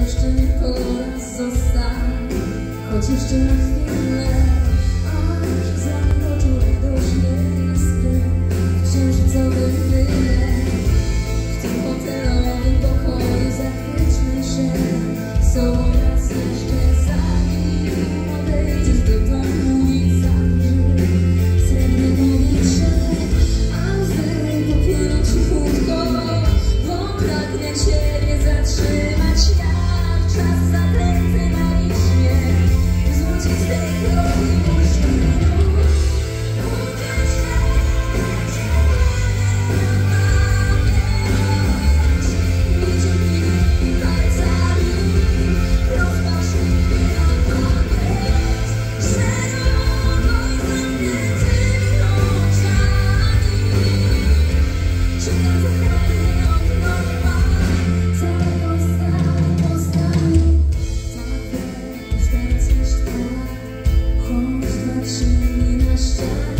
jeszcze tylko raz zostań, choć jeszcze na chwilę, aż zanim oczu radośnie iskry w księżycowym dymie. W tym hotelowym pokoju zachwyćmy się sobą raz jeszcze, zanim odejdziesz do domu i zajrzy srebrne powietrze, a łzy popłyną ci chłódko, bo pragnę cię nie zatrzymać, jak czas zaklęty magicznie w złocistej krowi bursztynu. Patrzymy na ścianę.